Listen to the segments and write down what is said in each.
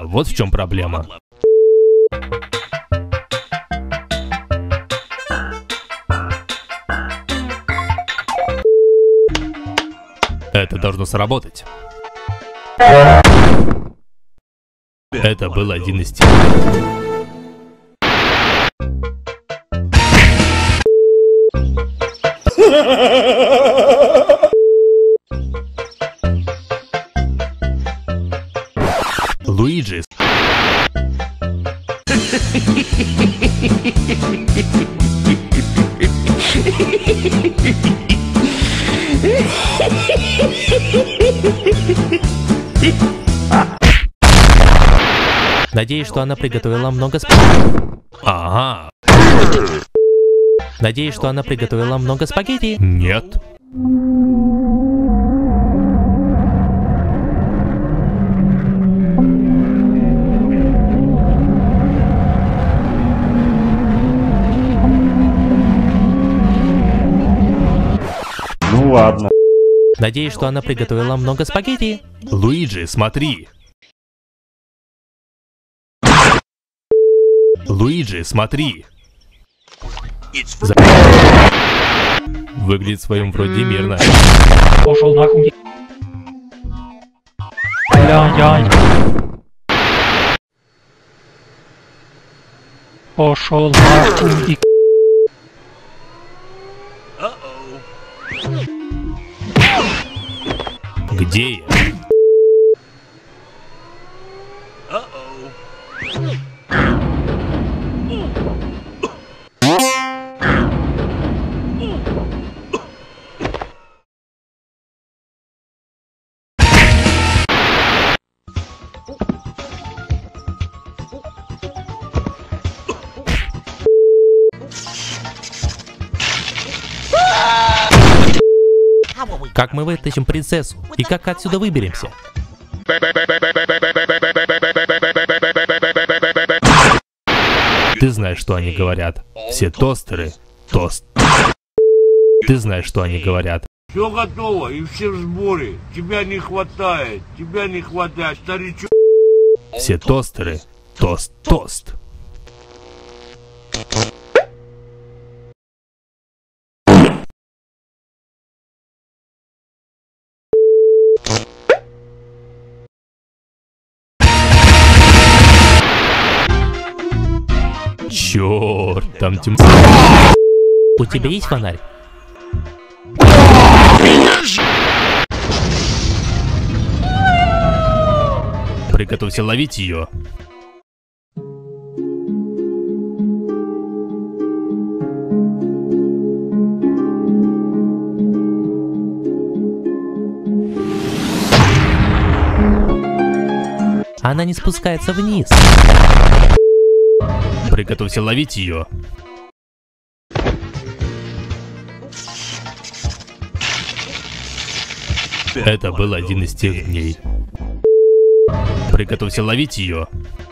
вот в чем проблема. Это должно сработать. Это был один из тех. Луиджи. Надеюсь, что она приготовила много спагетти. Ага. Надеюсь, что она приготовила много спагетти. Нет. Ну ладно. Надеюсь, что она приготовила много спагетти. Луиджи, смотри. Луиджи, смотри. Выглядит в своем роде мирно. Пошел нахуй. Бля-яй. Пошел нахуй. Где я? Как мы вытащим принцессу? И как отсюда выберемся? Ты знаешь, что они говорят. Все тостеры. Тост. Ты знаешь, что они говорят. Все готово и все в сборе. Тебя не хватает, старичок. Все тостеры. Тост. Тост. Черт, там темно. У тебя есть фонарь? Приготовься ловить ее. Она не спускается вниз. Приготовься ловить ее. Это был один из тех дней. Приготовься ловить ее.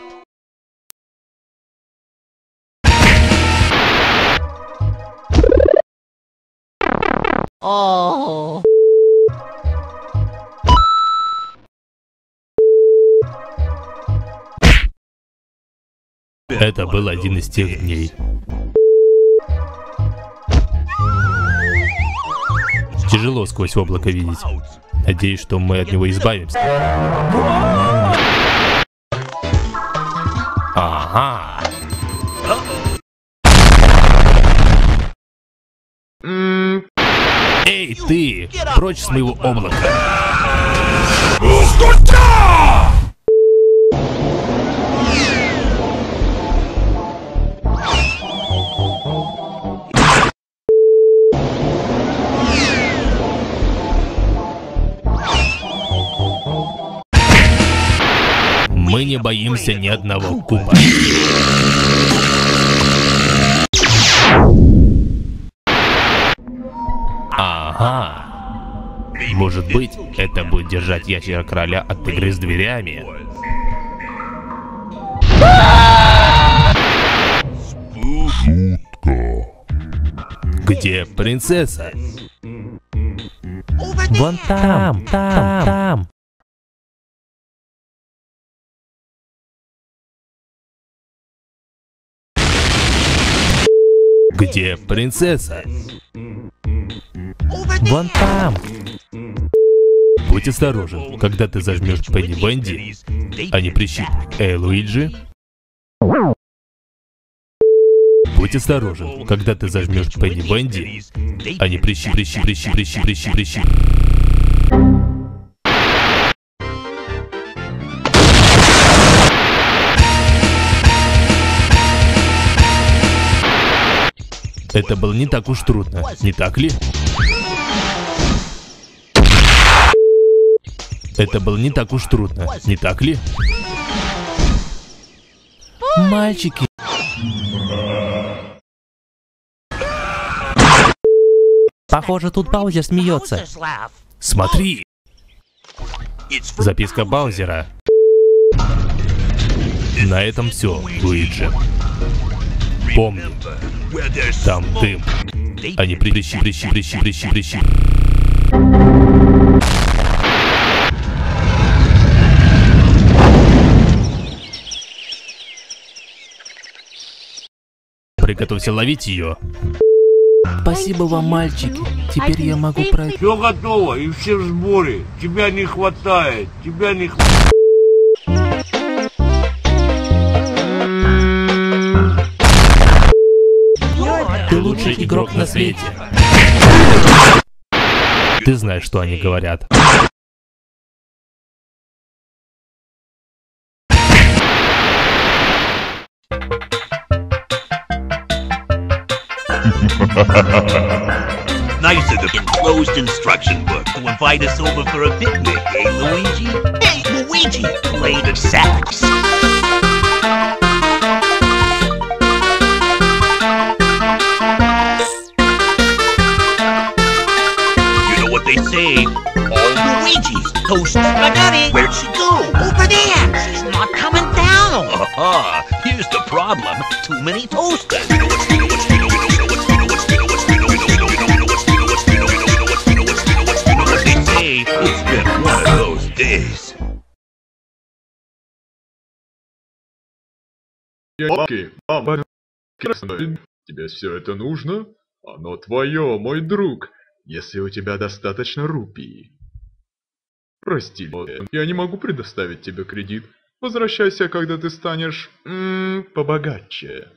Это был один из тех дней. Тяжело сквозь облако видеть. Надеюсь, что мы от него избавимся. Ага. Эй, ты! Прочь с моего облака! Мы не боимся ни одного куба. Ага. Может быть, это будет держать ящера короля от игры с дверями. Жутко. Где принцесса? Вон там. Где принцесса? Вон там. Будь осторожен, когда ты зажмешь Пенни Венди, а не прищипни. Эй, Луиджи. Будь осторожен, когда ты зажмешь Пенни Венди, а не прищипни. Это было не так уж трудно, не так ли? Это было не так уж трудно, не так ли? Мальчики. Похоже, тут Баузер смеется. Смотри! Записка Баузера. На этом все, Луиджи. Помни, там дым, а не прищи. Приготовься ловить ее. Спасибо вам, мальчики. Теперь я могу пройти. Все готово и все в сборе. Тебя не хватает. Тебя не хватает. Ты лучший игрок на свете. Ты знаешь, что они говорят. Nice of the enclosed instruction book to invite us over for a picnic, eh, Luigi? Hey, Luigi! Play the sax. You know what they say? All Luigi's toast spaghetti. Where'd she go? Over there. She's not coming down. Aha! Here's the problem. Too many toasters. You know what's It's been one of those days. Мама, тебе все это нужно? Оно твое, мой друг, если у тебя достаточно рупий. Прости, я не могу предоставить тебе кредит. Возвращайся, когда ты станешь побогаче.